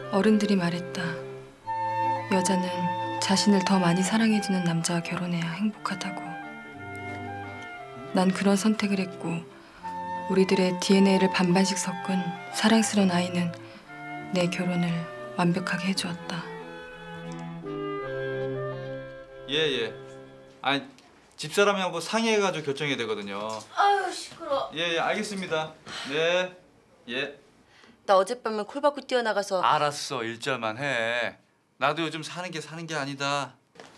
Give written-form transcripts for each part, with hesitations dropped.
어른들이 말했다. 여자는 자신을 더 많이 사랑해주는 남자와 결혼해야 행복하다고. 난 그런 선택을 했고 우리들의 DNA를 반반씩 섞은 사랑스러운 아이는 내 결혼을 완벽하게 해주었다. 예. 아니 집사람하고 상의해가지고 결정해야 되거든요. 아유 시끄러. 예, 알겠습니다. 네. 예. 나 어젯밤에 콜 받고 뛰어나가서. 알았어, 1절만 해. 나도 요즘 사는 게 아니다.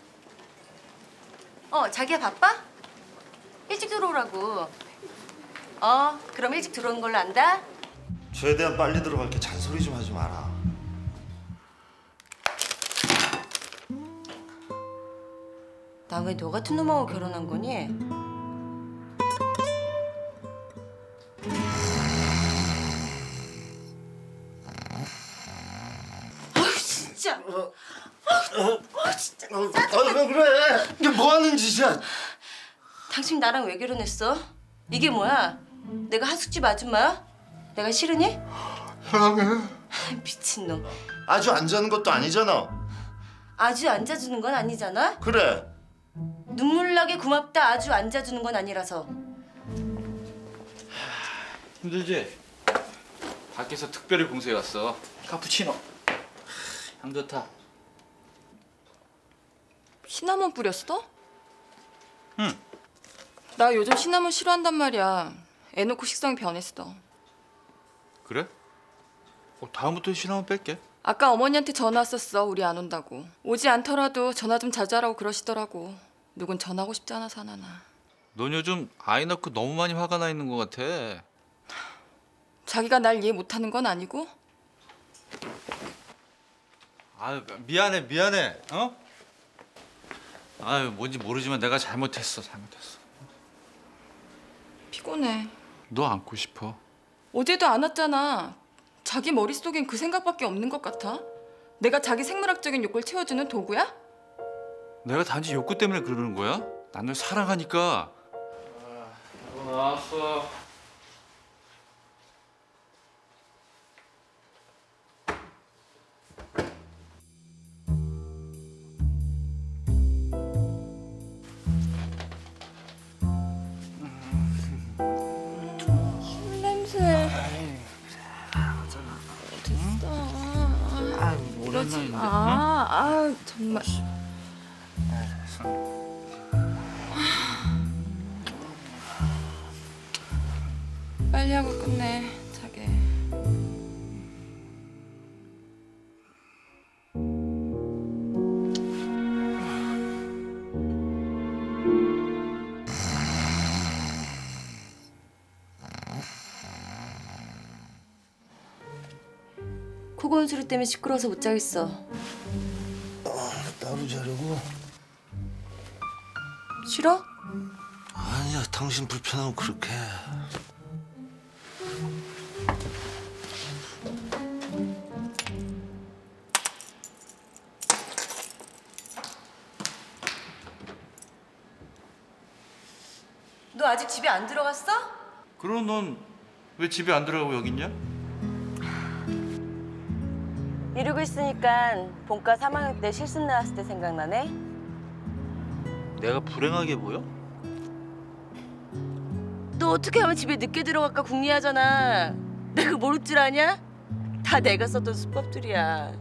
자기야 바빠? 일찍 들어오라고. 그럼 일찍 들어오는 걸로 안다? 최대한 빨리 들어갈게. 잔소리 좀 하지 마라. 나 왜 너 같은 놈하고 결혼한 거니? 아유 진짜. 진짜. 왜 그래? 이게 뭐 하는 짓이야? 당신 나랑 왜 결혼했어? 이게 뭐야? 내가 하숙집 아줌마야? 내가 싫으니? 사랑해. 미친놈. 아주 안 자는 것도 아니잖아. 아주 앉아주는 건 아니잖아? 그래. 눈물 나게 고맙다 아주 앉아주는 건 아니라서. 힘들지? 밖에서 특별히 공수해 왔어. 카푸치노. 향 좋다. 시나몬 뿌렸어? 응. 나 요즘 시나몬 싫어한단 말이야. 애 놓고 식성이 변했어. 그래? 다음부터 시나몬 뺄게. 아까 어머니한테 전화 왔었어. 우리 안 온다고. 오지 않더라도 전화 좀 자주 하라고 그러시더라고. 누군 전화하고 싶지 않아서 안 하나. 넌 요즘 아이 낳고 너무 많이 화가 나 있는 것 같아. 자기가 날 이해 못하는 건 아니고? 아유, 미안해. 아유, 뭔지 모르지만 내가 잘못했어. 피곤해. 너 안고 싶어. 어제도 안 왔잖아. 자기 머릿속엔 그 생각밖에 없는 것 같아. 내가 자기 생물학적인 욕구를 채워주는 도구야? 내가 단지 욕구 때문에 그러는 거야? 난 널 사랑하니까. 나왔어. 냄새. 됐어. 이러지 마. 정말. 빨리 하고 끝내. 자게. 코 고는 소리 때문에 시끄러워서 못 자겠어. 따로 자려고? 싫어? 아니야, 당신 불편하고 그렇게. 너 아직 집에 안 들어갔어? 그럼 넌 왜 집에 안 들어가고 여기 있냐? 이러고 있으니까 본과 3학년 때 실습 나왔을 때 생각나네. 내가 불행하게 보여? 너 어떻게 하면 집에 늦게 들어갈까 궁리하잖아. 내가 모를 줄 아냐? 다 내가 썼던 수법들이야.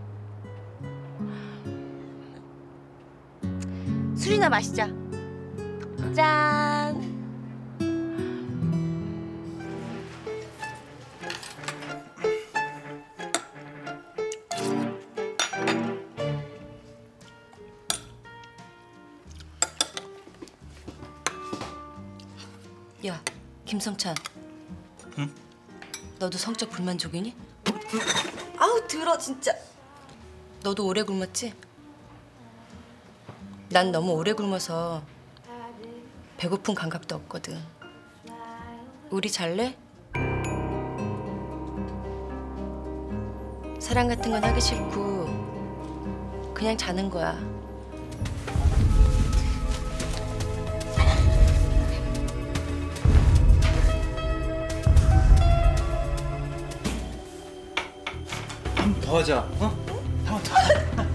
술이나 마시자. 짠. 야, 김성찬. 응? 너도 성적 불만족이니? 아우 들어 진짜. 너도 오래 굶었지? 난 너무 오래 굶어서 배고픈 감각도 없거든. 우리 잘래? 사랑 같은 건 하기 싫고 그냥 자는 거야. 더 하자. 어? 한 번 더 하자.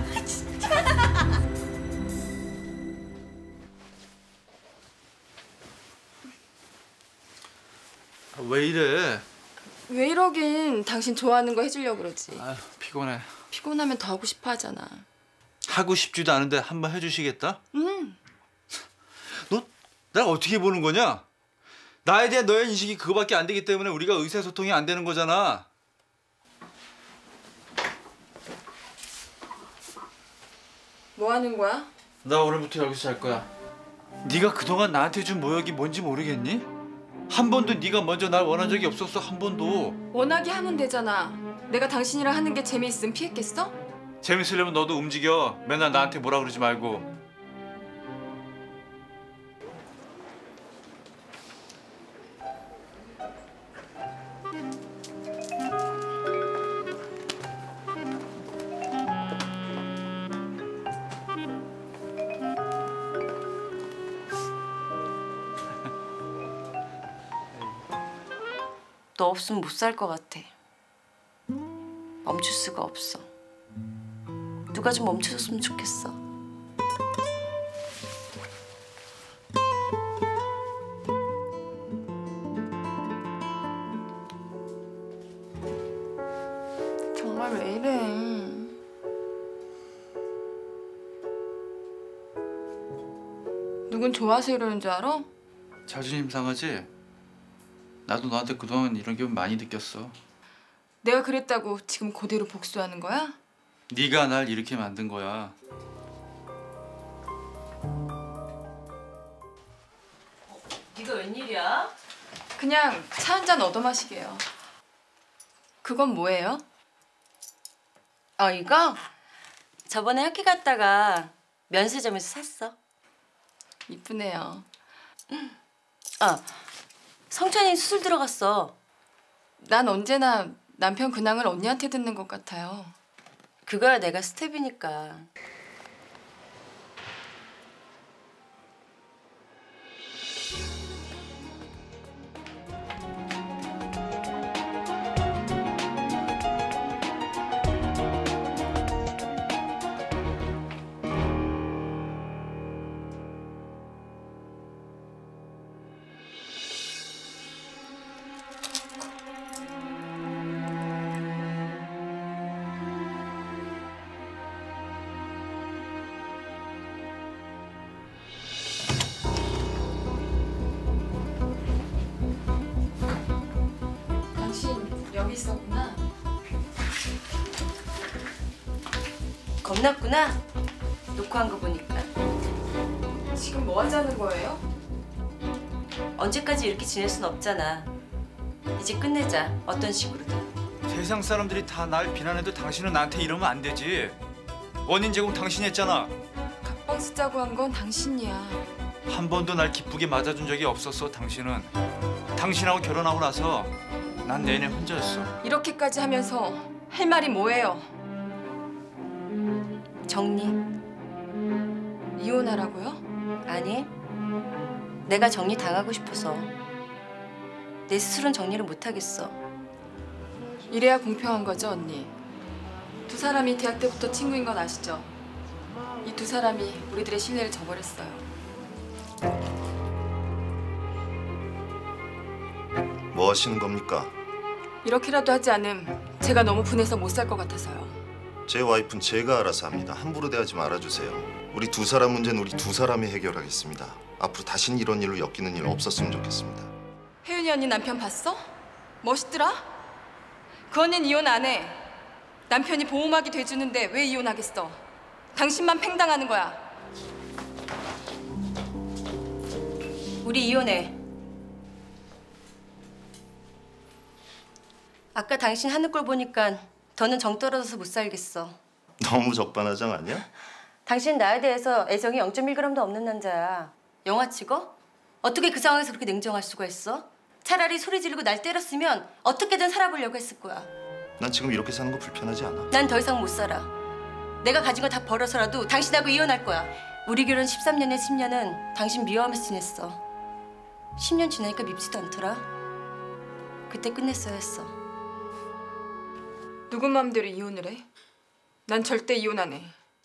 왜 이래? 왜 이러긴 당신 좋아하는 거 해주려고 그러지. 아, 피곤해. 피곤하면 더 하고 싶어 하잖아. 하고 싶지도 않은데 한 번 해주시겠다? 응. 너 날 어떻게 보는 거냐? 나에 대한 너의 인식이 그거밖에 안 되기 때문에 우리가 의사소통이 안 되는 거잖아. 뭐 하는 거야? 나 오늘부터 여기서 잘 거야. 네가 그동안 나한테 준 모욕이 뭔지 모르겠니? 한 번도 네가 먼저 날 원한 적이 없었어. 한 번도. 원하게 하면 되잖아. 내가 당신이랑 하는 게 재미있으면 피했겠어? 재밌으려면 너도 움직여. 맨날 나한테 뭐라 그러지 말고. 너 없으면 못 살 것 같아. 멈출 수가 없어. 누가 좀 멈춰줬으면 좋겠어. 정말 왜 이래? 누군 좋아서 이러는 줄 알아? 자존심 상하지? 나도 너한테 그동안 이런 기분 많이 느꼈어. 내가 그랬다고 지금 그대로 복수하는 거야? 네가 날 이렇게 만든 거야. 네가 웬일이야? 그냥 차 한 잔 얻어 마시게요. 그건 뭐예요? 이거 저번에 학교 갔다가 면세점에서 샀어. 이쁘네요. 성찬이 수술 들어갔어. 난 언제나 남편 근황을 언니한테 듣는 것 같아요. 그거야 내가 스텝이니까. 당신 여기 있었구나. 겁났구나. 녹화한 거 보니까. 지금 뭐 하자는 거예요? 언제까지 이렇게 지낼 순 없잖아. 이제 끝내자. 어떤 식으로든. 세상 사람들이 다 날 비난해도 당신은 나한테 이러면 안 되지. 원인 제공 당신이 했잖아. 각방 쓰자고 한 건 당신이야. 한 번도 날 기쁘게 맞아준 적이 없었어. 당신은. 당신하고 결혼하고 나서 난 내내 혼자였어. 이렇게까지 하면서 할 말이 뭐예요? 정리. 이혼하라고요? 아니. 내가 정리 당하고 싶어서. 내 스스로는 정리를 못 하겠어. 이래야 공평한 거죠, 언니. 두 사람이 대학 때부터 친구인 건 아시죠? 이 두 사람이 우리들의 신뢰를 저버렸어요. 뭐 하시는 겁니까? 이렇게라도 하지 않음 제가 너무 분해서 못 살 것 같아서요. 제 와이프는 제가 알아서 합니다. 함부로 대하지 말아주세요. 우리 두 사람 문제는 우리 두 사람이 해결하겠습니다. 앞으로 다신 이런 일로 엮이는 일 없었으면 좋겠습니다. 혜윤이 언니 남편 봤어? 멋있더라? 그 언니는 이혼 안 해. 남편이 보호막이 돼주는데 왜 이혼하겠어? 당신만 팽당하는 거야. 우리 이혼해. 아까 당신 하는 걸 보니까 더는 정 떨어져서 못 살겠어. 너무 적반하장 아니야? 당신 나에 대해서 애정이 0.1g도 없는 남자야. 영화 찍어? 어떻게 그 상황에서 그렇게 냉정할 수가 있어? 차라리 소리 지르고 날 때렸으면 어떻게든 살아보려고 했을 거야. 난 지금 이렇게 사는 거 불편하지 않아? 난 더 이상 못 살아. 내가 가진 거 다 벌어서라도 당신하고 이혼할 거야. 우리 결혼 13년에 10년은 당신 미워하면서 지냈어. 10년 지나니까 밉지도 않더라. 그때 끝냈어야 했어. 누구 마음대로 이혼을 해? 난 절대 이혼 안 해.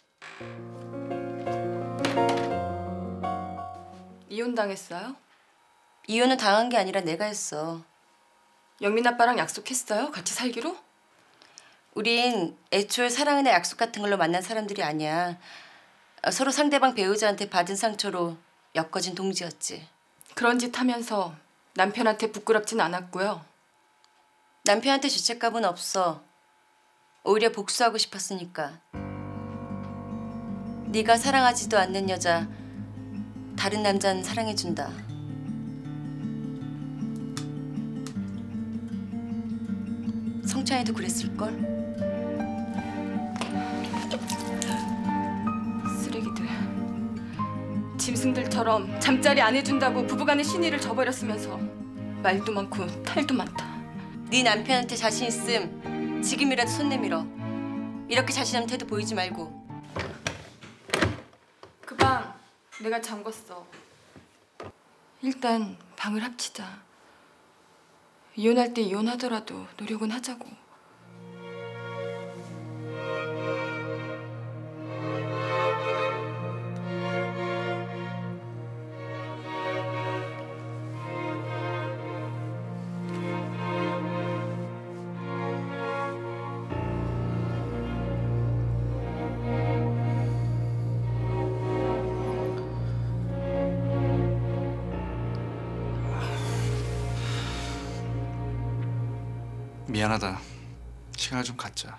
이혼 당했어요? 이혼은 당한 게 아니라 내가 했어. 영민 아빠랑 약속했어요? 같이 살기로? 우린 애초에 사랑이나 약속 같은 걸로 만난 사람들이 아니야. 서로 상대방 배우자한테 받은 상처로 엮어진 동지였지. 그런 짓 하면서 남편한테 부끄럽진 않았고요. 남편한테 죄책감은 없어. 오히려 복수하고 싶었으니까. 네가 사랑하지도 않는 여자 다른 남자는 사랑해준다. 성찬이도 그랬을걸? 쓰레기들. 짐승들처럼 잠자리 안 해준다고 부부간의 신의를 저버렸으면서 말도 많고 탈도 많다. 네 남편한테 자신 있음 지금이라도 손 내밀어. 이렇게 자신감 태도 보이지 말고. 그 방 내가 잠궜어. 일단 방을 합치자. 이혼할 때 이혼하더라도 노력은 하자고. 미안하다. 시간을 좀 갖자.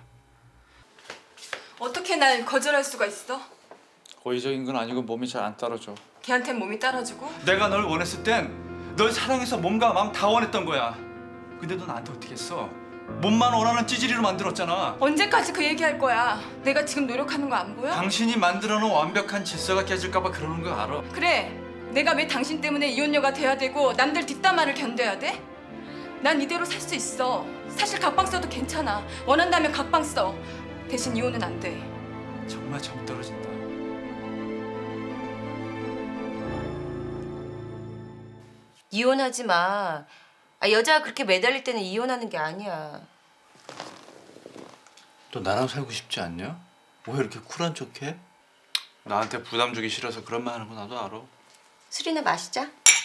어떻게 날 거절할 수가 있어? 고의적인 건 아니고 몸이 잘 안 따라줘. 걔한텐 몸이 따라주고? 내가 널 원했을 땐 널 사랑해서 몸과 마음 다 원했던 거야. 근데 너 나한테 어떻게 했어? 몸만 원하는 찌질이로 만들었잖아. 언제까지 그 얘기할 거야? 내가 지금 노력하는 거 안 보여? 당신이 만들어놓은 완벽한 질서가 깨질까 봐 그러는 거 알아. 그래, 내가 왜 당신 때문에 이혼녀가 돼야 되고 남들 뒷담화를 견뎌야 돼? 난 이대로 살 수 있어. 사실 각방 써도 괜찮아. 원한다면 각방 써. 대신 이혼은 안 돼. 정말 정 떨어진다. 이혼하지 마. 여자가 그렇게 매달릴 때는 이혼하는 게 아니야. 너 나랑 살고 싶지 않냐? 왜 이렇게 쿨한 척해? 나한테 부담 주기 싫어서 그런 말 하는 거 나도 알아. 술이나 마시자.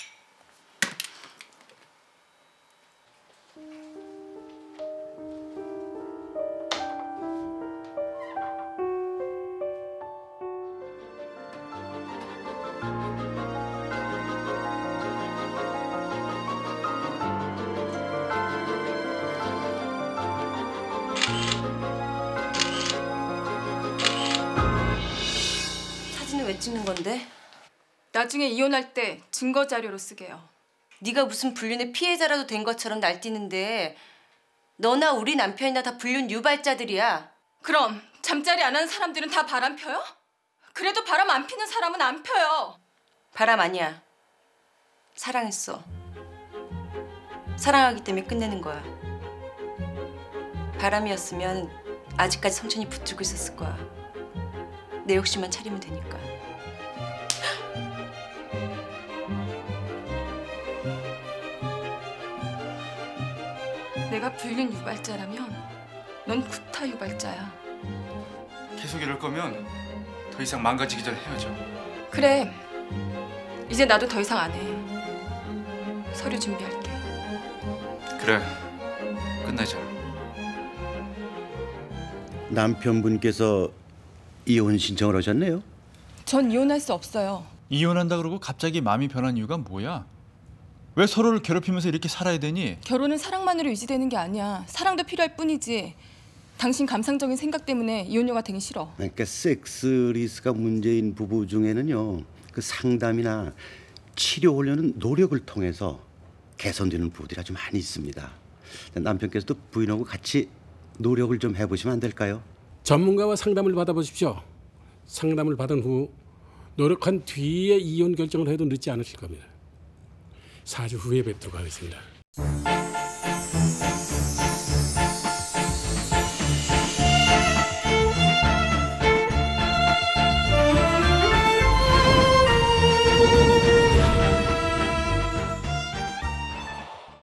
사진은 왜 찍는 건데? 나중에 이혼할 때 증거 자료로 쓰게요. 네가 무슨 불륜의 피해자라도 된 것처럼 날뛰는데 너나 우리 남편이나 다 불륜 유발자들이야. 그럼 잠자리 안 하는 사람들은 다 바람 펴요? 그래도 바람 안 피는 사람은 안 펴요. 바람 아니야. 사랑했어. 사랑하기 때문에 끝내는 거야. 바람이었으면 아직까지 성천이 붙들고 있었을 거야. 내 욕심만 차리면 되니까. 내가 불륜 유발자라면 넌 구타 유발자야. 계속 이럴 거면 더 이상 망가지기 전에 헤어져. 그래. 이제 나도 더 이상 안 해. 서류 준비할게. 그래. 끝내자. 남편분께서 이혼 신청을 하셨네요. 전 이혼할 수 없어요. 이혼한다 그러고 갑자기 마음이 변한 이유가 뭐야? 왜 서로를 괴롭히면서 이렇게 살아야 되니? 결혼은 사랑만으로 유지되는 게 아니야. 사랑도 필요할 뿐이지. 당신 감상적인 생각 때문에 이혼녀가 되기 싫어. 그러니까 섹스 리스크가 문제인 부부 중에는요, 그 상담이나 치료 훈련은 노력을 통해서 개선되는 부부들이 아주 많이 있습니다. 남편께서도 부인하고 같이 노력을 좀 해보시면 안 될까요? 전문가와 상담을 받아보십시오. 상담을 받은 후 노력한 뒤에 이혼 결정을 해도 늦지 않으실 겁니다. 4주 후에 뵙도록 하겠습니다.